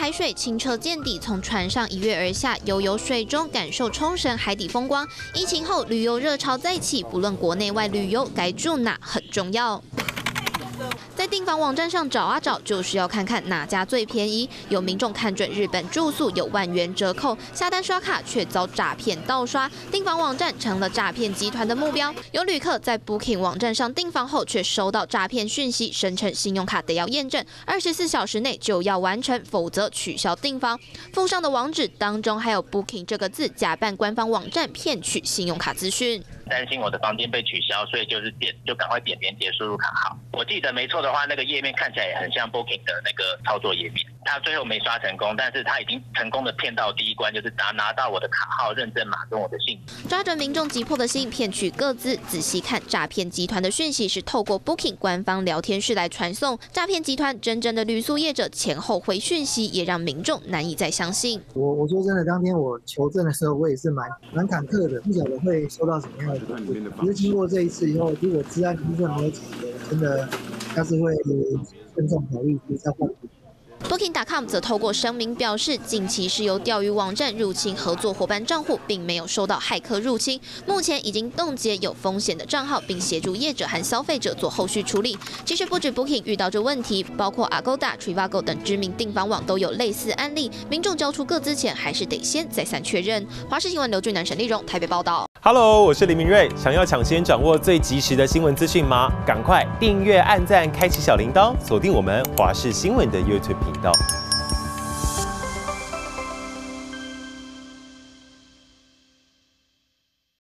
海水清澈见底，从船上一跃而下，游游水中，感受冲绳海底风光。疫情后，旅游热潮再起，不论国内外旅游，该住哪很重要。 在订房网站上找啊找，就是要看看哪家最便宜。有民众看准日本住宿有1万元折扣，下单刷卡却遭诈骗盗刷，订房网站成了诈骗集团的目标。有旅客在 Booking 网站上订房后，却收到诈骗讯息，声称信用卡得要验证，24小时内就要完成，否则取消订房。附上的网址当中还有 Booking 这个字，假扮官方网站骗取信用卡资讯。 担心我的房间被取消，所以就赶快点连结输入卡号。我记得没错的话，那个页面看起来也很像 Booking 的那个操作页面。他最后没刷成功，但是他已经成功的骗到第一关，就是拿到我的卡号、认证码跟我的姓。 抓准民众急迫的心，骗取个资。仔细看，诈骗集团的讯息是透过 Booking 官方聊天室来传送。诈骗集团真正的旅宿业者前后回讯息，也让民众难以再相信。 我说真的，当天我求证的时候，我也是蛮忐忑的，不晓得会收到什么样的。 只是经过这一次以后，如果治安部分没有解决，真的还是会慎重考虑再换。 Booking.com 则透过声明表示，近期是由钓鱼网站入侵合作伙伴账户，并没有受到骇客入侵。目前已经冻结有风险的账号，并协助业者和消费者做后续处理。其实不止 Booking 遇到这问题，包括 Agoda、Trivago 等知名订房网都有类似案例。民众交出个资前，还是得先再三确认。华视新闻刘俊南、沈丽蓉台北报道。 Hello， 我是林明瑞。想要抢先掌握最及时的新闻资讯吗？赶快订阅、按赞、开启小铃铛，锁定我们华视新闻的 YouTube 频道。